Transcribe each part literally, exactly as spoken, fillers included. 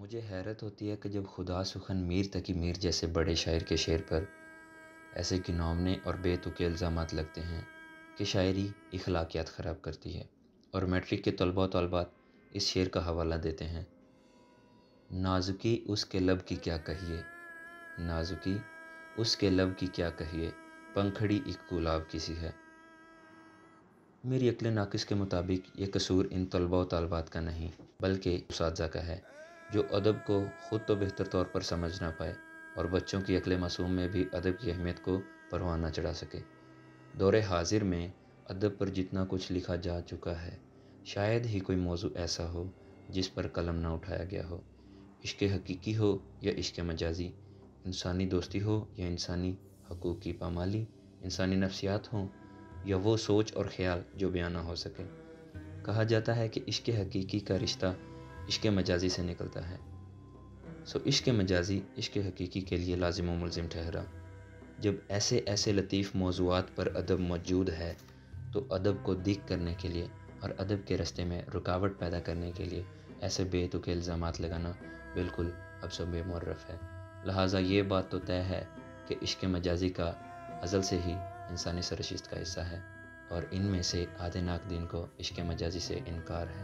مجھے حیرت ہوتی ہے کہ جب خدا سخن میر تقی میر جیسے بڑے شاعر کے شعر پر ایسے گھناؤنے اور بے تکے الزامات لگتے ہیں کہ شاعری اخلاقیات خراب کرتی ہے، اور میٹرک کے طلباء و طالبات اس شعر کا حوالہ دیتے ہیں: نازکی اس کے لب کی کیا کہیے، نازکی اس کے لب کی کیا کہیے، پنکھڑی ایک گلاب کی سی ہے۔ میری عقل ناقص کے مطابق یہ قصور ان طلباء و طالبات کا نہیں بلکہ اساتذہ کا ہے، جو ادب کو خود تو بہتر طور پر سمجھ نہ پائے اور بچوں کی عقل معصوم میں بھی ادب کی اہمیت کو پروان نہ چڑھا سکے۔ دور حاضر میں ادب پر جتنا کچھ لکھا جا چکا ہے، شاید ہی کوئی موضوع ایسا ہو جس پر قلم نہ اٹھایا گیا ہو، عشق حقیقی ہو یا عشق مجازی، انسانی دوستی ہو یا انسانی حقوق کی پامالی، انسانی نفسیات ہوں یا وہ سوچ اور خیال جو بیان نہ ہو سکے۔ کہا جاتا ہے کہ عشق حقیقی کا رشتہ عشق مجازی سے نکلتا ہے، سو عشق مجازی عشق حقیقی کے لیے لازم و ملزم ٹھہرا۔ جب ایسے ایسے لطیف موضوعات پر ادب موجود ہے تو ادب کو دگ کرنے کے لیے اور ادب کے رستے میں رکاوٹ پیدا کرنے کے لیے ایسے بے تکے الزامات لگانا بالکل اب سب بے معرف ہے۔ لہٰذا یہ بات تو طے ہے کہ عشق مجازی کا ازل سے ہی انسانی سرشت کا حصہ ہے، اور ان میں سے آدھے ناک دین کو عشق مجازی سے انکار ہے۔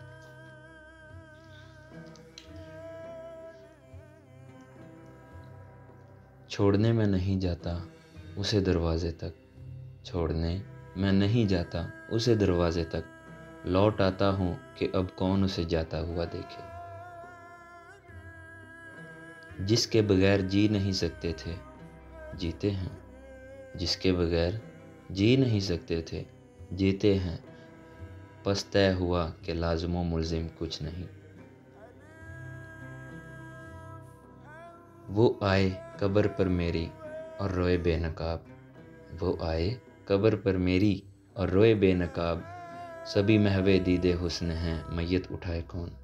چھوڑنے میں نہیں جاتا اسے دروازے تک، چھوڑنے میں نہیں جاتا اسے دروازے تک، لوٹ آتا ہوں کہ اب کون اسے جاتا ہوا دیکھے۔ جس کے بغیر جی نہیں سکتے تھے جیتے ہیں، جس کے بغیر جی نہیں سکتے تھے جیتے ہیں، پس طے ہوا کہ لازم و ملزم کچھ نہیں۔ وہ آئے قبر پر میری اور روئے بے نقاب، وہ آئے قبر پر میری اور روئے بے نقاب، سبھی محو دیدے حسن ہیں، میت اٹھائے کون۔